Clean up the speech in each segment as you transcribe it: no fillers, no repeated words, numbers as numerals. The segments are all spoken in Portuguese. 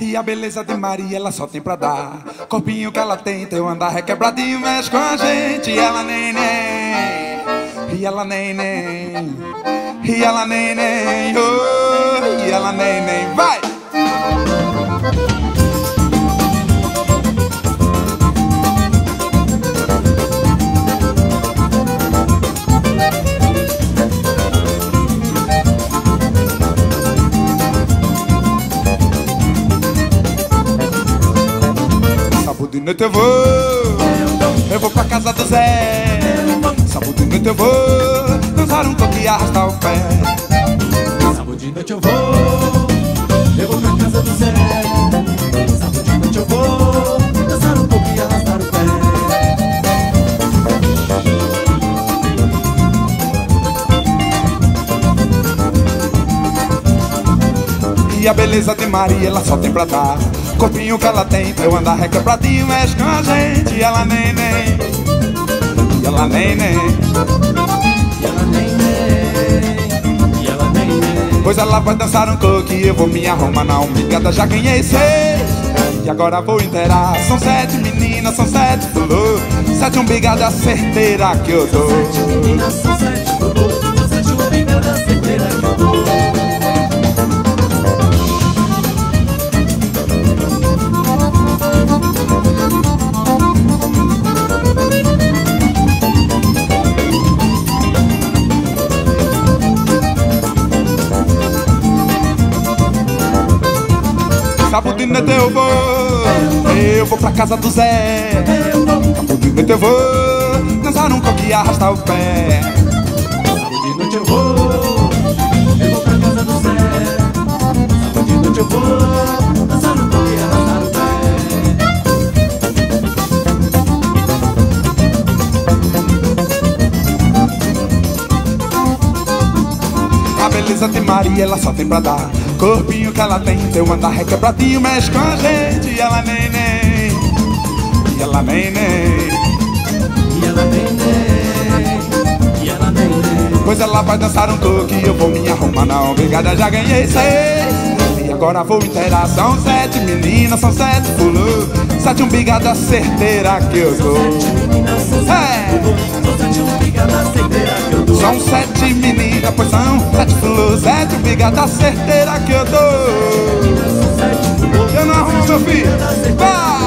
E a beleza de Maria, ela só tem pra dar. Corpinho que ela tem, teu andar requebradinho, mexe com a gente. E ela neném, e ela neném, e ela neném, oh, e ela neném, vai! Sábado de noite eu vou pra casa do Zé. Sábado de noite eu vou dançar um pouco e arrastar o pé. Sábado de noite eu vou pra casa do Zé. Sábado de noite eu vou dançar um pouco e arrastar o pé. E a beleza de Maria, ela só tem pra dar. Corpinho que ela tem, teu andar requebradinho, mexe com a gente. E ela neném, e ela neném, E ela neném, e ela neném. pois ela vai dançar um coque e eu vou me arrumar na umbigada. Já ganhei 6 e agora vou inteirar. São 7 meninas, são 7 fulô, 7 umbigada certeira que eu dou. 7 meninas, são 7 fulô, são 7 umbigada certeira que eu dou. Sábado de noite eu vou pra casa do Zé. Sábado de noite eu vou dançar um coque e arrastar o pé. Sábado de noite eu vou pra casa do Zé. Sábado de noite eu vou dançar um pouco e arrastar o pé. A beleza de Maria, ela só tem pra dar. Corpinho que ela tem, teu andar requebradinho, mexe com a gente. E ela neném, e ela neném, E ela neném, e ela neném. pois ela vai dançar um coque e eu vou me arrumar na obrigada. Já ganhei 6 e agora vou inteirar. São 7 meninas, são 7 fulô, 7 umbigada certeira que eu dou. 7 meninas, são 7 fulô, são 7 umbigada certeira que eu dou. São 7 meninas, pois são 7 fulô, 7 umbigada certeira que eu dou. Eu não arrumo, meu filho. Vá!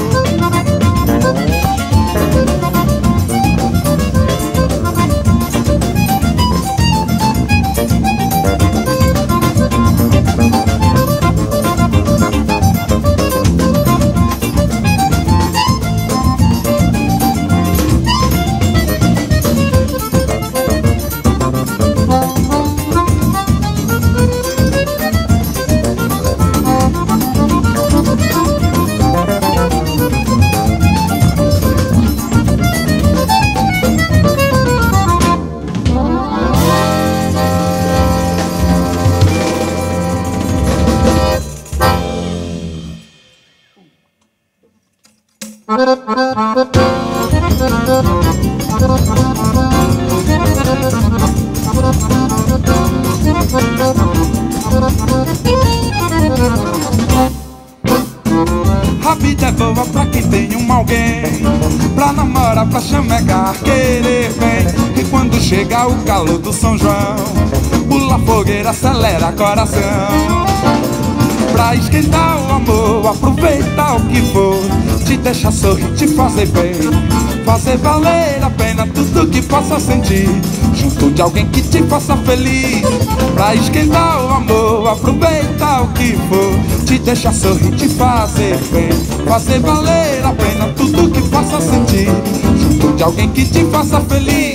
A vida é boa pra quem tem alguém, pra namorar, pra chamegar, querer bem. E quando chega o calor do São João, pula fogueira, acelera coração. Pra esquentar o amor, aproveitar o que for, te deixar sorrir, te fazer bem, fazer valer a pena tudo que possa sentir, junto de alguém que te faça feliz. Pra esquentar o amor, aproveitar o que for, te deixar sorrir, te fazer bem, fazer valer a pena tudo que possa sentir, junto de alguém que te faça feliz.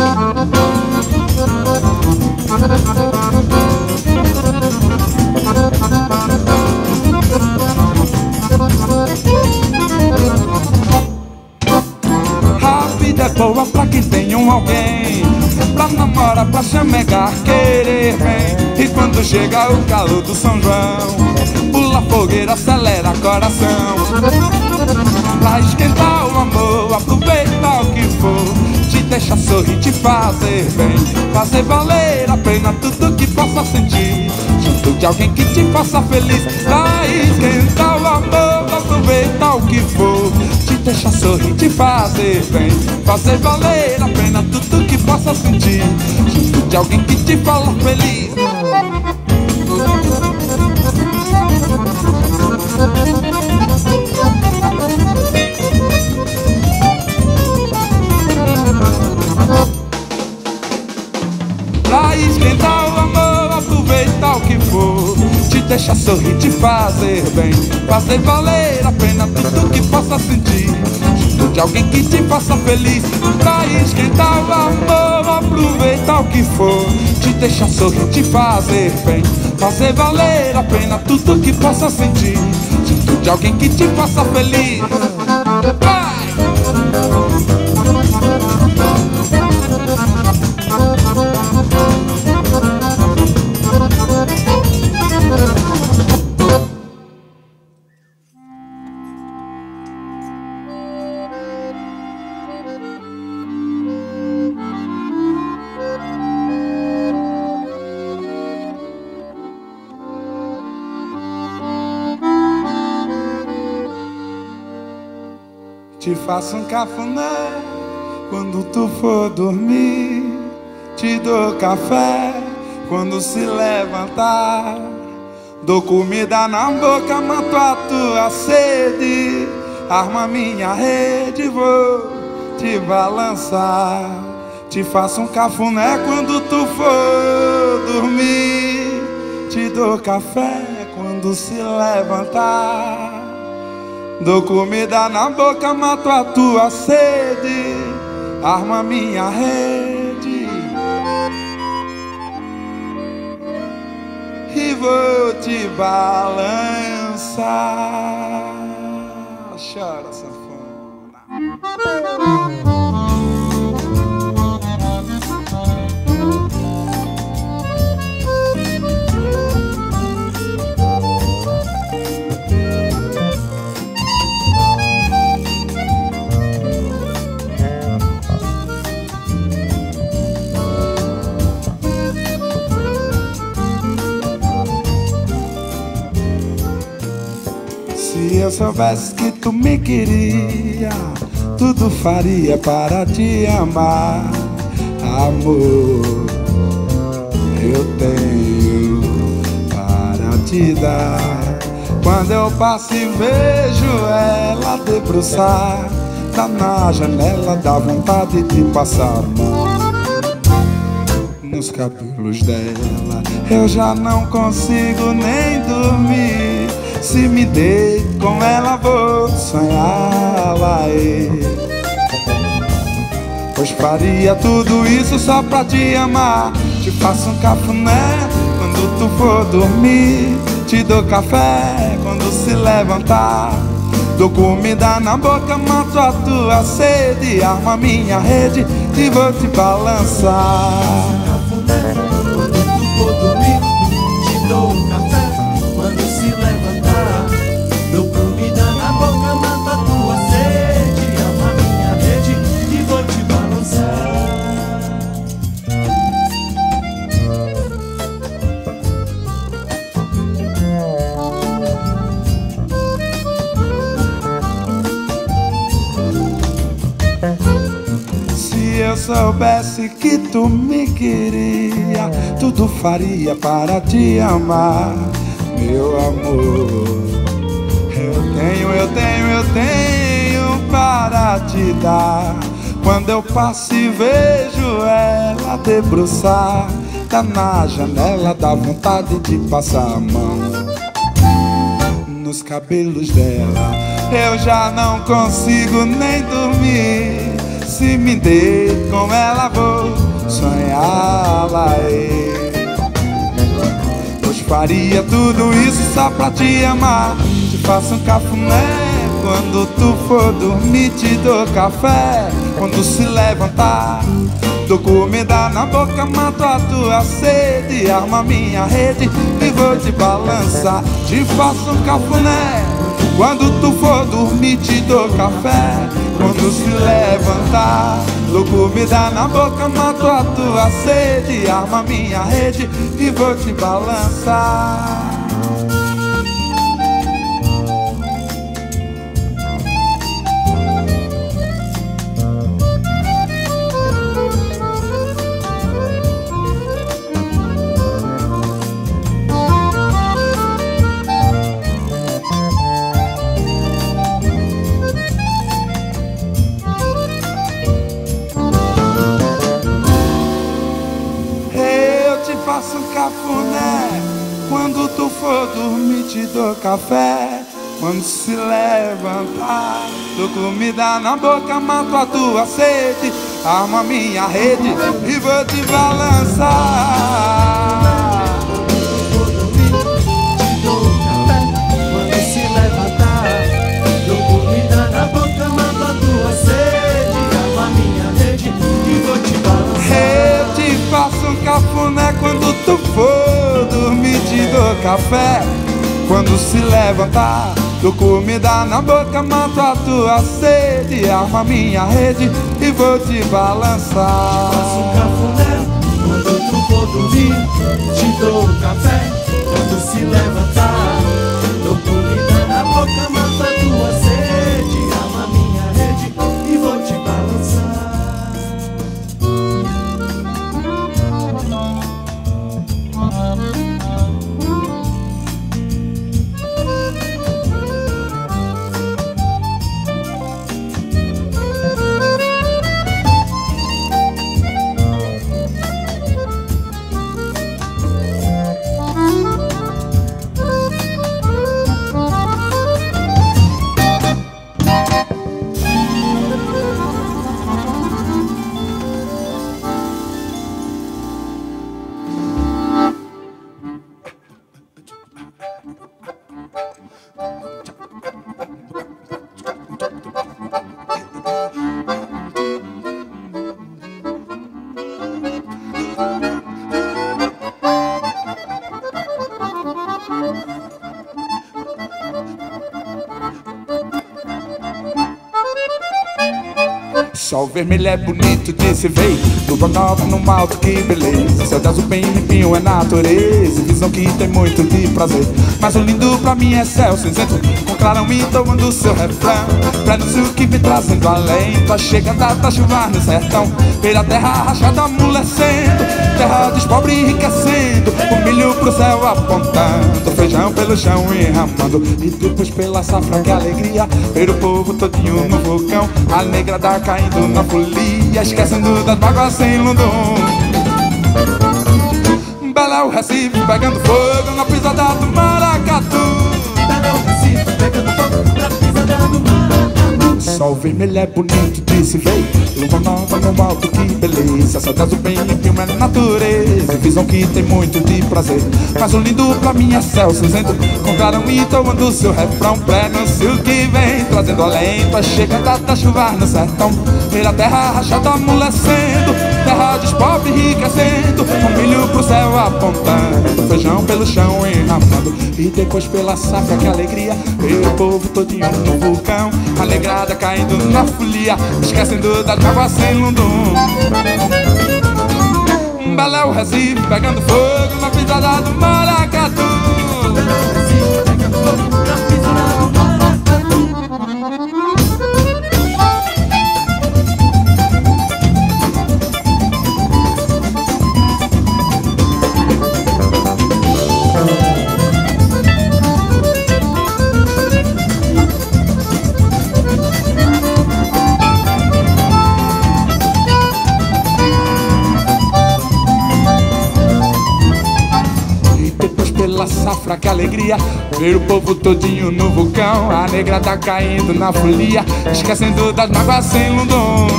A vida é boa pra quem tem alguém, pra namorar, pra chamegar, querer bem. E quando chega o calor do São João, pula fogueira, acelera coração. Pra esquentar o amor, aproveitar o que for, te deixar sorrir, te fazer bem, fazer valer a pena tudo que possa sentir, junto de alguém que te faça feliz. Pra esquentar o amor, aproveitar o que for, te deixar sorrir, te fazer bem, fazer valer a pena tudo que possa sentir, junto de alguém que te fala feliz. Pra esquentar o amor, aproveitar o que for, te deixar sorrir, te fazer bem, fazer valer a pena tudo que possa sentir, junto de alguém que te faça feliz. Pra esquentar o amor, aproveitar o que for, te deixar sorrir, te fazer bem, fazer valer a pena tudo que possa sentir, junto de alguém que te faça feliz. Vai! Te faço um cafuné quando tu for dormir, te dou café quando se levantar, dou comida na boca, mato a tua sede, arma minha rede, vou te balançar. Te faço um cafuné quando tu for dormir, te dou café quando se levantar, dou comida na boca, mato a tua sede, arma minha rede e vou te balançar. Chora, sanfona. Se eu soubesse que tu me queria, tudo faria para te amar. Amor, eu tenho para te dar. Quando eu passo e vejo ela debruçar, tá na janela, dá vontade de passar a mão nos cabelos dela. Eu já não consigo nem dormir, se me deito com ela vou sonhar, vai. Pois faria tudo isso só pra te amar. Te faço um cafuné quando tu for dormir, te dou café quando se levantar, dou comida na boca, mato a tua sede, arma minha rede e vou te balançar. Cafuné, quando tu for dormir, te dou café quando se levantar, dou comida na boca, mato a tua sede, arma minha rede e vou te balançar. Se eu soubesse que tu me queria, tudo faria para te amar, meu amor. Eu tenho para te dar. Quando eu passo e vejo ela debruçar, tá na janela, dá vontade de passar a mão nos cabelos dela. Eu já não consigo nem dormir, se me deito com ela vou sonhar, vai. Pois faria tudo isso só pra te amar. Te faço um cafuné quando tu for dormir, te dou café quando se levantar, dou comida na boca, mato a tua sede, arma minha rede e vou te balançar. Te faço um cafuné quando tu for dormir, te dou café quando se levantar. Dou comida na boca, mato a tua sede. Arma minha rede e vou te balançar. Faço cafuné, quando tu for dormir te dou café. Quando se levantar, dou comida na boca, mato a tua sede. Armo a minha rede e vou te balançar. Vou dormir, te dou café. Quando se levantar, dou comida na boca, mato a tua sede. Armo a minha rede e vou te balançar. Eu te faço um cafuné, quando tu for dormir te dou café. Quando se levantar, dou comida na boca, mato a tua sede. Arma minha rede e vou te balançar. Faço um cafuné, quando tu for dormir te dou café. Quando se levantar, dou comida na boca, mato a tua sede. Arma minha rede e vou te balançar. Sol vermelho é bonito de se ver, lua nova no alto, que beleza. Céu de azul bem limpinho é natureza, visão que tem muito de prazer. Mas o lindo pra mim é céu cinzento, com clarão e tomando seu refrão. Pleno que me trazendo alento, a chegada da chuva no sertão. Ver a terra rachada amolecendo, terra despobre enriquecendo. O milho pro céu apontando, feijão pelo chão enramando. E depois pela safra que alegria, ver o povo todinho no vulcão. A negrada caindo na folia, esquecendo das mágoas sem lundum. Belo é o Recife pegando fogo na pisada do maracatu. Belo é o Recife pegando fogo na pisada do maracatu. Sol vermelho é bonito de se ver, lua nova no alto, que beleza. Céu de azul bem limpinho é natureza, visão que tem muito de prazer. Mas o lindo pra mim é céu cinzento, com clarão e tomando seu refrão. Pleno cio que vem trazendo alento, a chegada da chuva no sertão. Ver a terra rachada amolecendo, terra despobre enriquecendo. O milho pro céu apontando, feijão pelo chão enramando. E depois pela safra que alegria, ver o povo todinho no vulcão. A negrada caindo na folia, esquecendo das mágoas sem lundum. Belo é o Recife pegando fogo na pisada do maracatu. Belo é o Recife pegando fogo na pisada do maracatu. Safra que alegria, ver o povo todinho no vulcão. A negrada caindo na folia, esquecendo das mágoas sem lundum.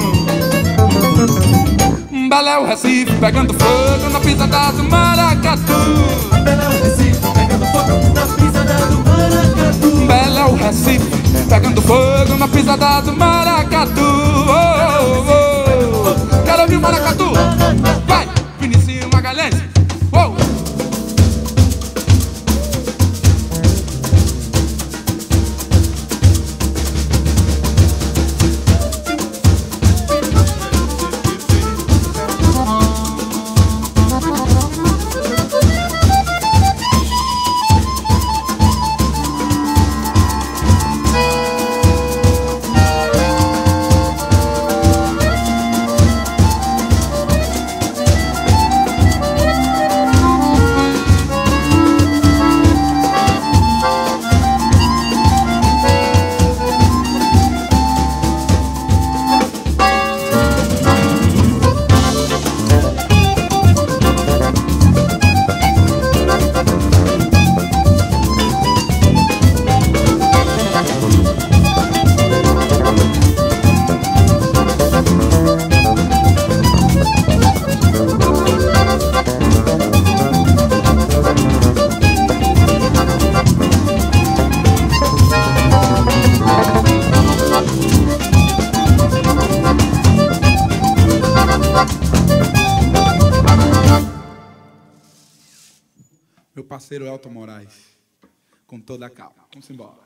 Belo é o Recife pegando fogo na pisada do maracatu. Belo é o Recife pegando fogo na pisada do maracatu. Belo é o Recife pegando fogo na pisada do maracatu. Oh, oh, oh. Quero ouvir o maracatu. Vai, Vinicius Magalhães. Oh. Meu parceiro Elton Moraes, com toda a calma. Vamos embora.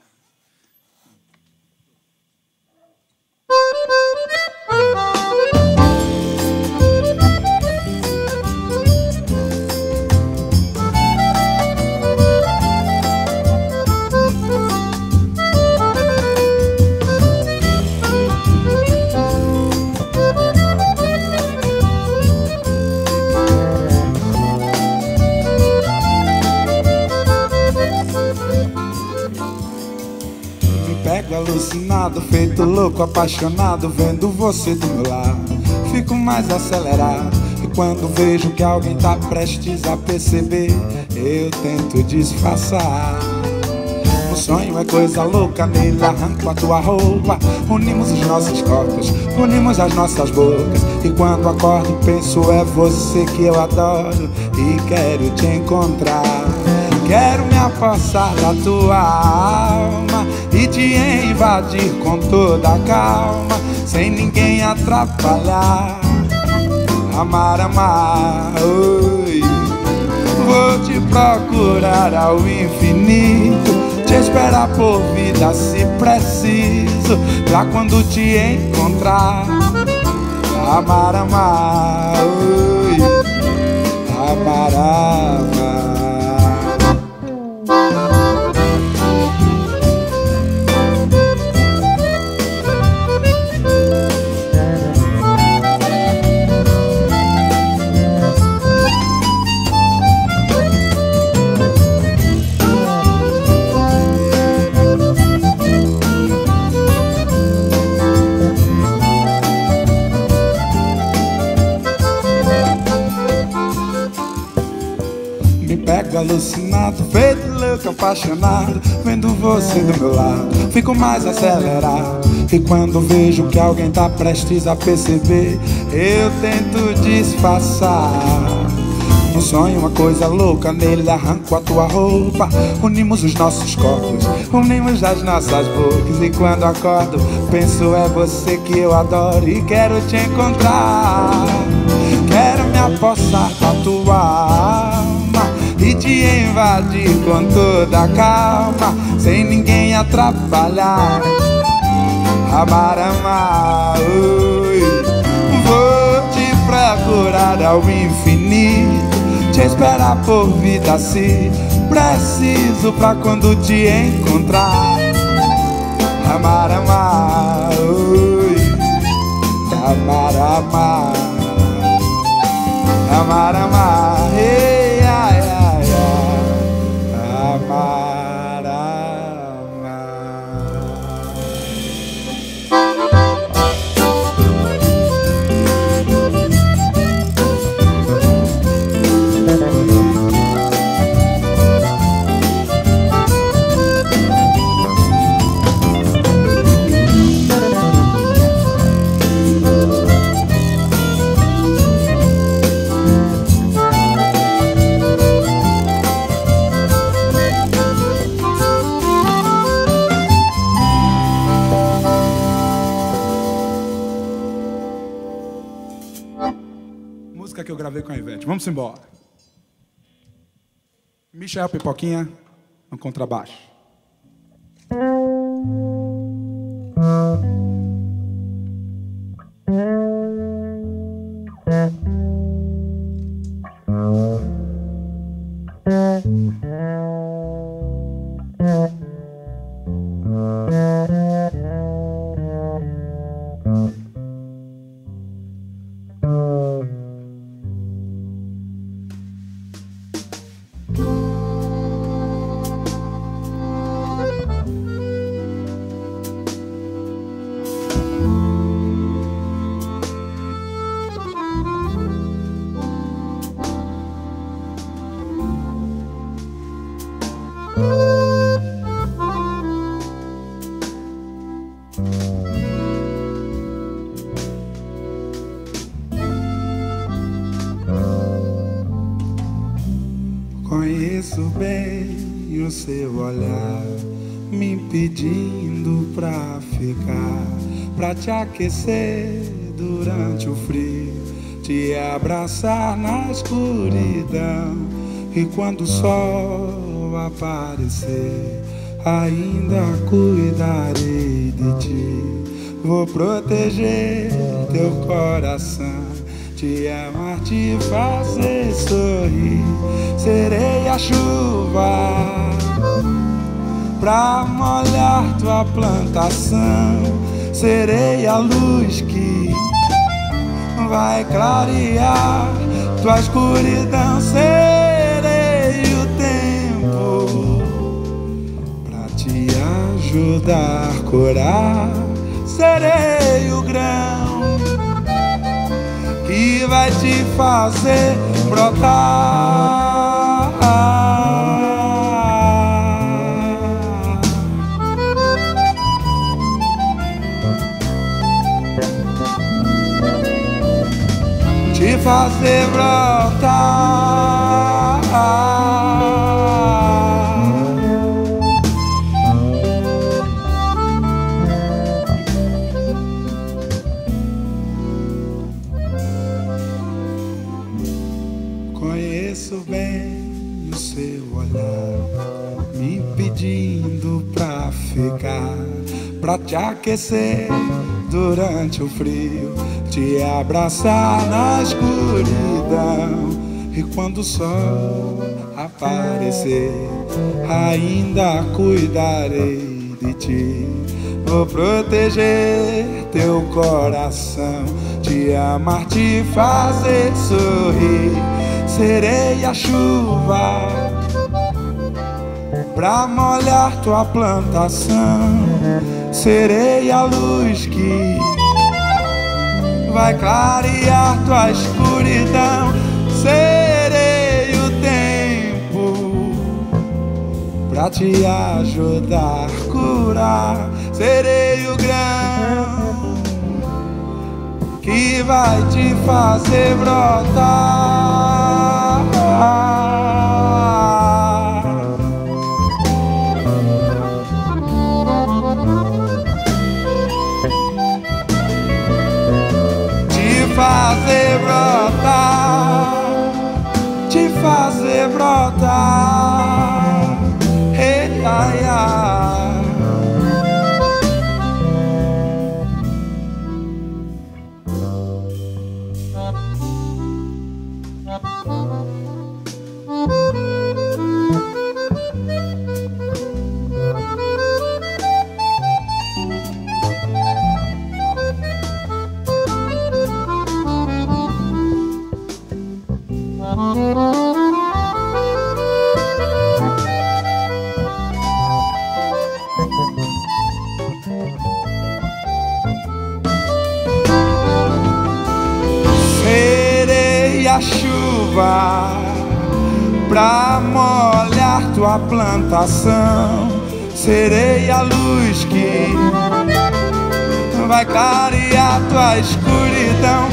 Pego alucinado, feito louco, apaixonado, vendo você do meu lado. Fico mais acelerado, e quando vejo que alguém tá prestes a perceber, eu tento disfarçar. O sonho é coisa louca, nele arranco a tua roupa. Unimos os nossos corpos, unimos as nossas bocas. E quando acordo penso é você que eu adoro e quero te encontrar. Quero me apossar da tua alma e te invadir com toda a calma, sem ninguém atrapalhar. Amar, amar, oi. Vou te procurar ao infinito, te esperar por vida se preciso, pra quando te encontrar. Amar, amar, oi. Amar, amar. Pego alucinado, feito louco, apaixonado, vendo você do meu lado. Fico mais acelerado, e quando vejo que alguém tá prestes a perceber, eu tento disfarçar. Um sonho, uma coisa louca, nele arranco a tua roupa. Unimos os nossos corpos, unimos as nossas bocas. E quando acordo, penso é você que eu adoro e quero te encontrar. Quero me apossar da tua alma e te invadir com toda a calma, sem ninguém atrapalhar. Amar, amar, oi. Vou te procurar ao infinito, te esperar por vida se preciso, pra quando te encontrar. Amar, amar, oi. Amar, amar. Amar, amar, ei, ai, ai, ai. Amar, amar. Que eu gravei com a Ivete. Vamos embora. Michel Pipoquinha no contrabaixo. Conheço bem o seu olhar, me pedindo pra ficar, pra te aquecer durante o frio, te abraçar na escuridão. E quando o sol aparecer, ainda cuidarei de ti. Vou proteger teu coração, te amar, te fazer sorrir. Serei a chuva pra molhar tua plantação. Serei a luz que vai clarear tua escuridão. Serei o tempo pra te ajudar a curar. Serei o grão que vai te fazer brotar. Te fazer brotar. Conheço bem o seu olhar, me pedindo pra ficar, pra te aquecer durante o frio, te abraçar na escuridão. E quando o sol aparecer, ainda cuidarei de ti. Vou proteger teu coração, te amar, te fazer sorrir. Serei a chuva pra molhar tua plantação. Serei a luz que vai clarear tua escuridão. Serei o tempo pra te ajudar a curar. Serei o grão que vai te fazer brotar. Te fazer brotar, te fazer brotar. Hey, ai, ai. Serei a chuva pra molhar tua plantação. Serei a luz que vai clarear tua escuridão.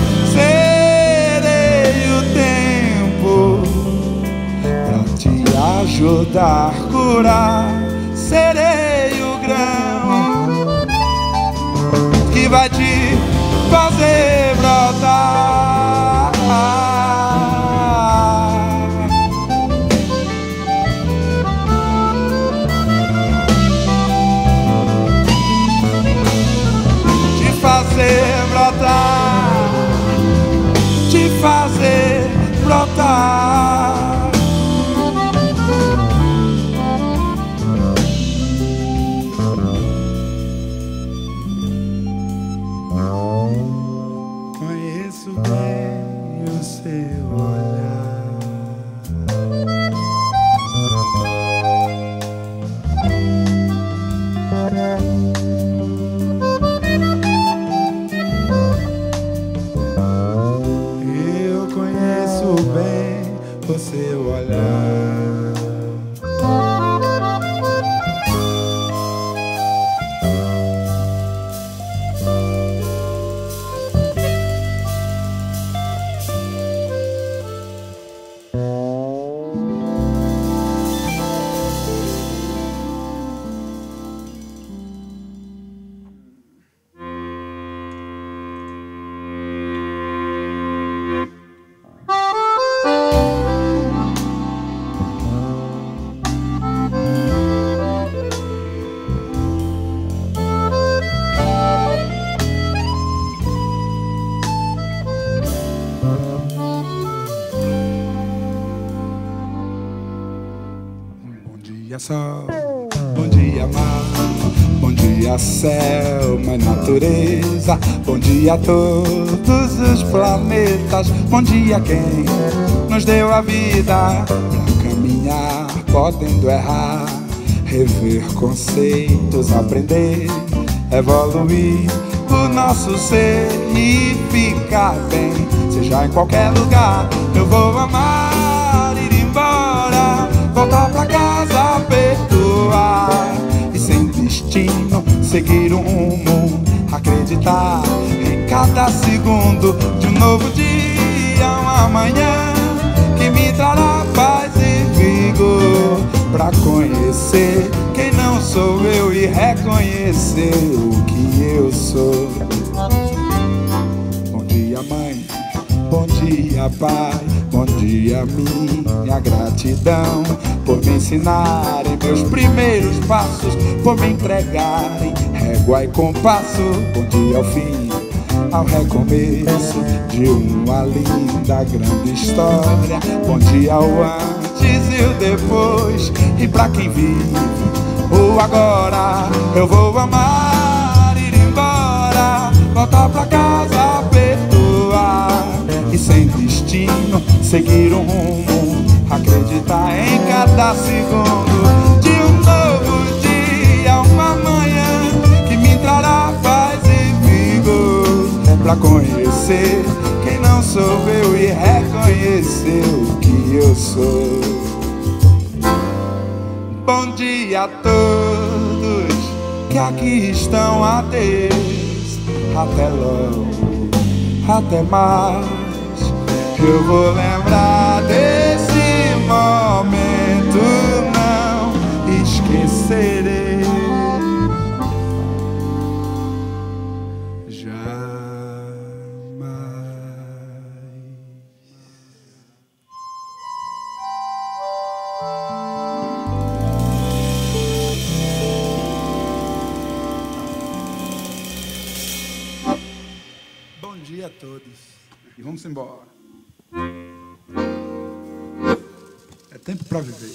Serei o tempo pra te ajudar a curar. Serei o grão que vai te fazer brotar. Te fazer brotar, te fazer brotar. Conheço bem o seu olhar, eu conheço bem o seu olhar. Bom dia, sol. Bom dia, mar. Bom dia, céu, mãe natureza. Bom dia a todos os planetas. Bom dia quem nos deu a vida pra caminhar, podendo errar, rever conceitos, aprender, evoluir o nosso ser e ficar bem. Seja em qualquer lugar, eu vou amar, ir embora, voltar pra casa, perdoar e sem destino seguir um rumo, acreditar em cada segundo de um novo dia, uma manhã que me trará paz e vigor, pra conhecer quem não sou eu e reconhecer o que eu sou. Bom dia, mãe. Bom dia, pai. Bom dia, minha gratidão por me ensinarem meus primeiros passos, por me entregarem régua e compasso. Bom dia ao fim, ao recomeço de uma linda grande história. Bom dia ao antes e o depois, e pra quem vive o agora, eu vou amar, ir embora, voltar pra casa, perdoar e sem destino seguir um rumo, acreditar em cada segundo de um novo dia, uma manhã que me trará paz e vigor, pra conhecer quem não sou eu e reconhecer o que eu sou. Bom dia a todos que aqui estão, adeus, até logo, até mais. Eu vou lembrar desse momento, não esquecerei jamais. Bom dia a todos e vamos embora. É tempo para viver.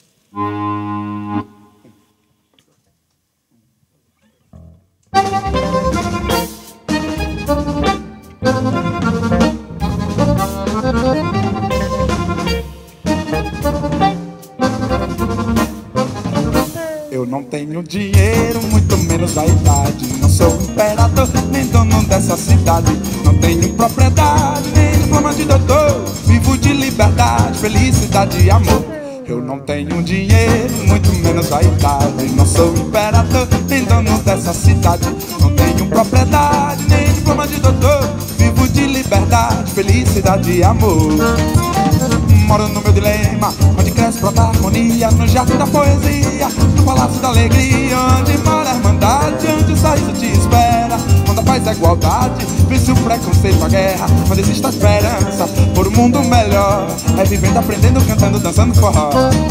Eu não tenho dinheiro, muito menos a idade. Não sou imperador, nem dono dessa cidade. Não tenho propriedade, nem diploma de doutor. Vivo de liberdade, felicidade e amor. Eu não tenho dinheiro, muito menos a idade. Não sou imperador, nem dono dessa cidade. Não tenho propriedade, nem diploma de doutor. Vivo de liberdade, felicidade e amor. Moro no meu dilema, onde cresce brota harmonia, no jardim da poesia, no palácio da alegria, onde mora a irmandade, onde o sorriso te espera, onde a paz e a igualdade vence o preconceito, a guerra, onde existe a esperança por um mundo melhor. É vivendo, aprendendo, cantando, dançando forró.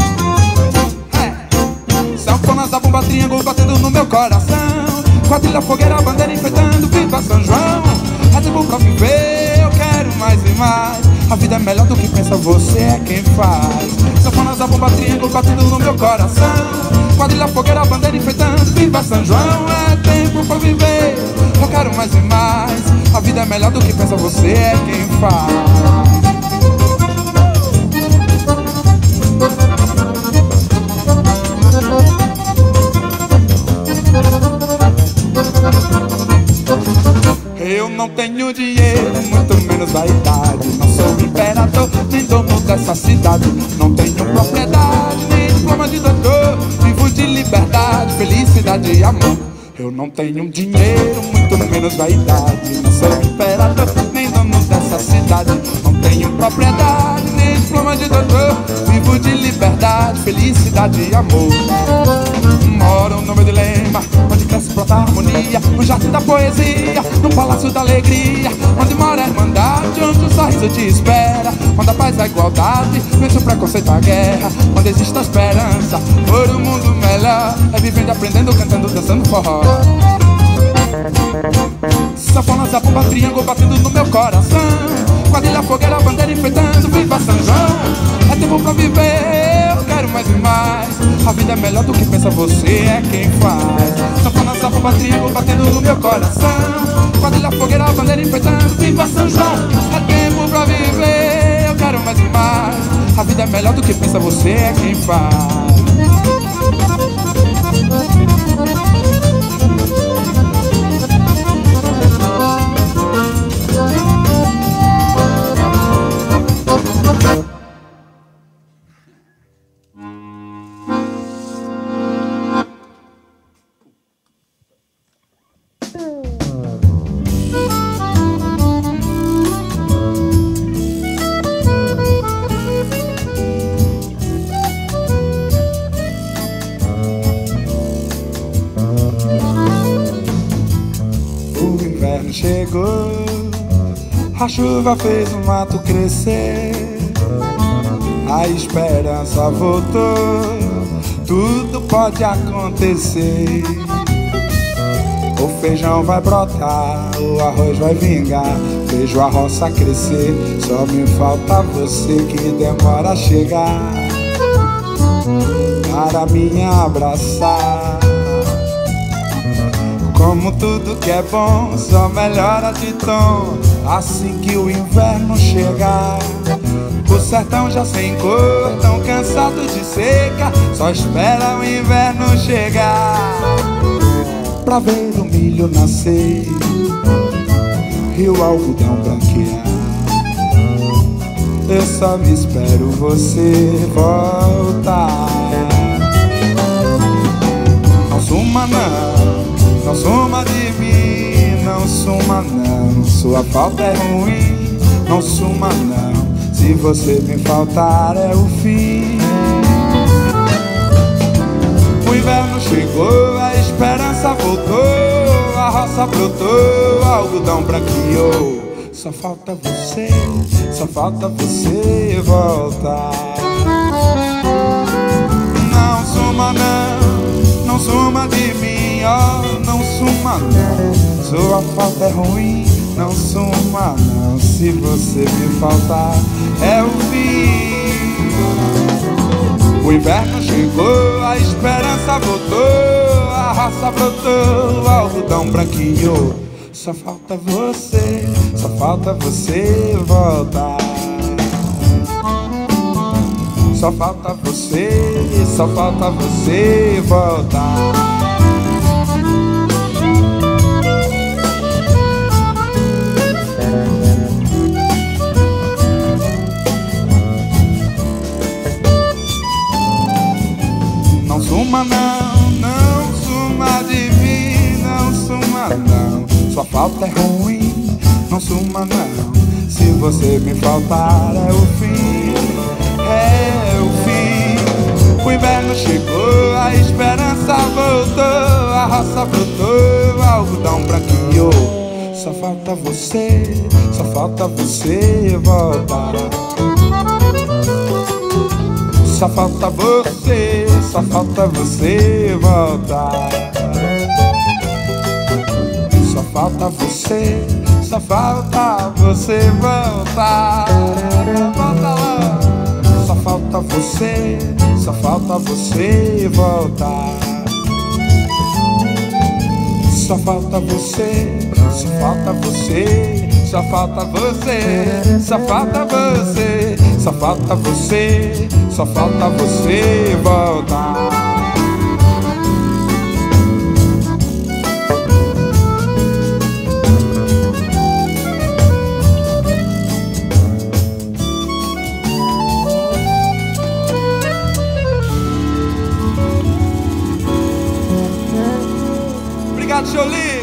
Sanfona, zabumba, triângulo batendo no meu coração, quadrilha, fogueira, bandeira enfeitando, viva São João. É tempo pra viver, eu quero mais e mais. A vida é melhor do que pensa, você é quem faz. Sanfona, zabumba, triângulo batendo no meu coração, quadrilha, fogueira, bandeira enfeitando, viva São João. É tempo pra viver, eu quero mais e mais. A vida é melhor do que pensa, você é quem faz. Eu não tenho dinheiro, muito menos a idade. Não sou imperador, nem dono dessa cidade. Não tenho propriedade, nem diploma de doutor. Vivo de liberdade, felicidade e amor. Eu não tenho dinheiro, muito menos a idade. Não sou imperador, nem dono dessa cidade. Não tenho propriedade, nem diploma de doutor. Vivo de liberdade, felicidade e amor. Moro no meu dilema, onde cresce brota harmonia, no jardim da poesia, no palácio da alegria, onde mora a irmandade, onde o sorriso te espera, onde a paz e a igualdade vence o preconceito, a guerra, onde existe a esperança por um mundo melhor. É vivendo, aprendendo, cantando, dançando forró. Sanfona, zabumba, triângulo batendo no meu coração, quadrilha, pra viver, eu quero mais e mais. A vida é melhor do que pensa, você é quem faz. Sanfona, safra, trigo batendo no meu coração, quadrilha, fogueira, bandeira enfeitando, viva São João. É tempo pra viver, eu quero mais e mais. A vida é melhor do que pensa, você é quem faz. Chegou, a chuva fez o mato crescer, a esperança voltou, tudo pode acontecer. O feijão vai brotar, o arroz vai vingar, vejo a roça crescer, só me falta você que demora a chegar para me abraçar. Como tudo que é bom só melhora de tom assim que o inverno chegar. O sertão já sem cor, tão cansado de seca, só espera o inverno chegar pra ver o milho nascer e o algodão branquear. Eu só me espero você voltar. Não suma não, não suma de mim, não suma não, sua falta é ruim. Não suma não, se você me faltar é o fim. O inverno chegou, a esperança voltou, a roça brotou, o algodão branqueou. Só falta você voltar. Não suma não, não suma de mim, oh, não suma não, sua falta é ruim. Não suma não, se você me faltar é o fim. O inverno chegou, a esperança voltou, a raça brotou, o algodão branqueou. Só falta você voltar. Só falta você voltar. Não suma não, não suma de mim, não suma não, sua falta é ruim. Não suma não, se você me faltar é o fim, é o fim. O inverno chegou, a esperança voltou, a roça brotou, o algodão branqueou. Só falta você voltar. Só falta você voltar. Só falta você voltar. Volta lá. Só falta você voltar. Só falta você voltar. Obrigado, Jolie.